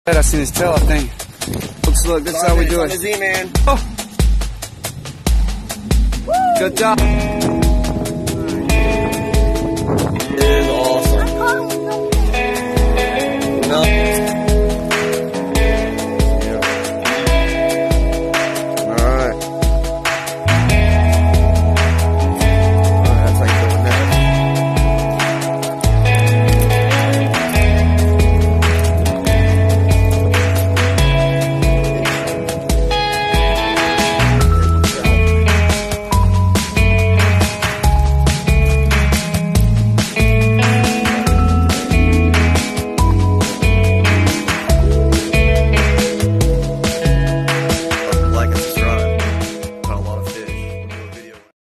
I seen his tail, I think. Look, this is how we do it. Z, man. Oh. Good job.